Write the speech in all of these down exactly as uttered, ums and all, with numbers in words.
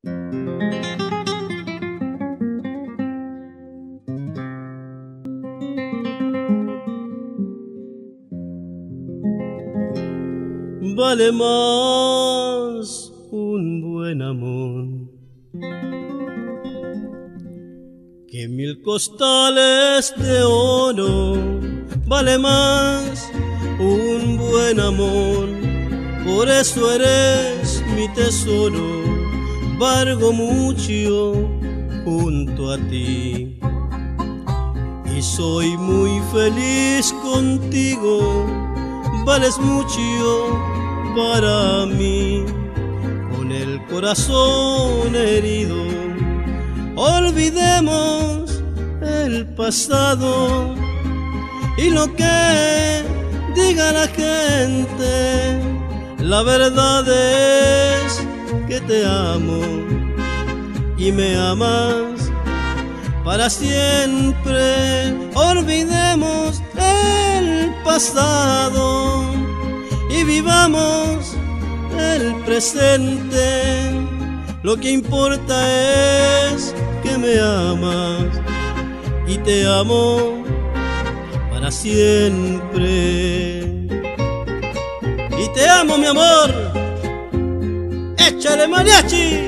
Vale más un buen amor que mil costales de oro. Vale más un buen amor, por eso eres mi tesoro. Valgo mucho junto a ti y soy muy feliz contigo. Vales mucho para mí, con el corazón herido. Olvidemos el pasado y lo que diga la gente. La verdad es que te amo y me amas para siempre. Olvidemos el pasado y vivamos el presente. Lo que importa es que me amas y te amo para siempre. Y te amo, mi amor. ¡Échale mariachi!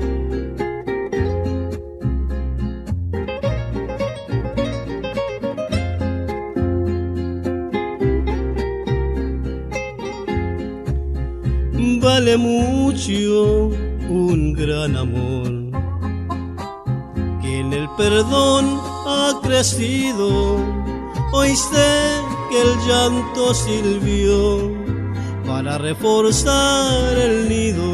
Vale mucho un gran amor que en el perdón ha crecido. Hoy sé que el llanto sirvió para reforzar el nido.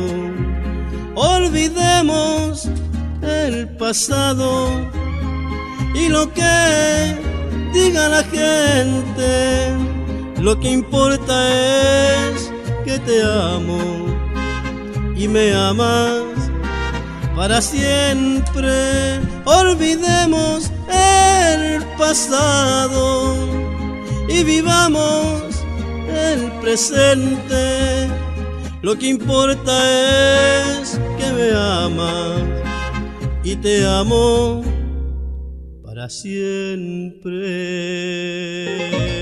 Olvidemos el pasado y lo que diga la gente. Lo que importa es que te amo y me amas para siempre. Olvidemos el pasado y vivamos el presente. Lo que importa es que me amas y te amo para siempre.